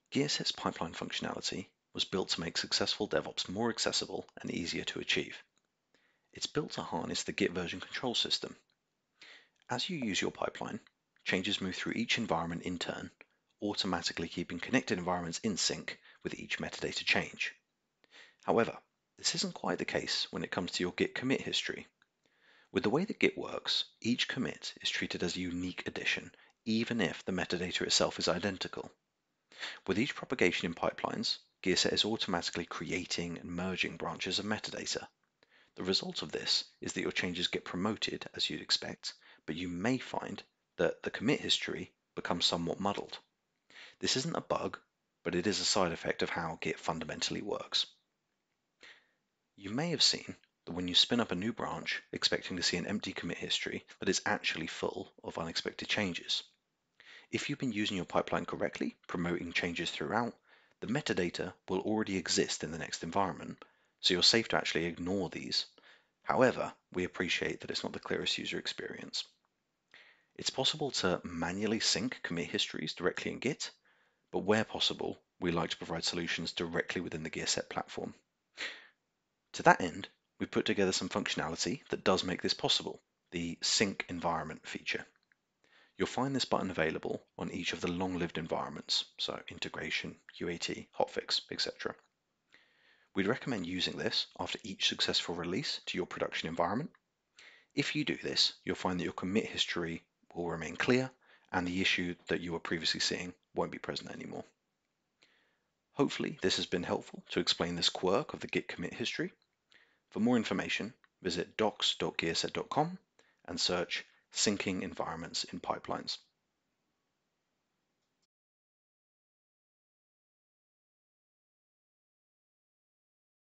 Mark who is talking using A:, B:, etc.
A: Gearset's pipeline functionality was built to make successful DevOps more accessible and easier to achieve. It's built to harness the Git version control system. As you use your pipeline, changes move through each environment in turn, automatically keeping connected environments in sync with each metadata change. However, this isn't quite the case when it comes to your Git commit history. With the way that Git works, each commit is treated as a unique addition, even if the metadata itself is identical. With each propagation in pipelines, Gearset is automatically creating and merging branches of metadata. The result of this is that your changes get promoted as you'd expect, but you may find that the commit history becomes somewhat muddled. This isn't a bug, but it is a side effect of how Git fundamentally works. You may have seen that when you spin up a new branch expecting to see an empty commit history that is actually full of unexpected changes. If you've been using your pipeline correctly, promoting changes throughout, the metadata will already exist in the next environment, so you're safe to actually ignore these. However, we appreciate that it's not the clearest user experience. It's possible to manually sync commit histories directly in Git, but where possible, we like to provide solutions directly within the Gearset platform. To that end, we've put together some functionality that does make this possible, the Sync Environment feature. You'll find this button available on each of the long-lived environments, so integration, UAT, hotfix, etc. We'd recommend using this after each successful release to your production environment. If you do this, you'll find that your commit history will remain clear and the issue that you were previously seeing won't be present anymore. Hopefully this has been helpful to explain this quirk of the Git commit history. For more information, visit docs.gearset.com and search Syncing Environments in Pipelines.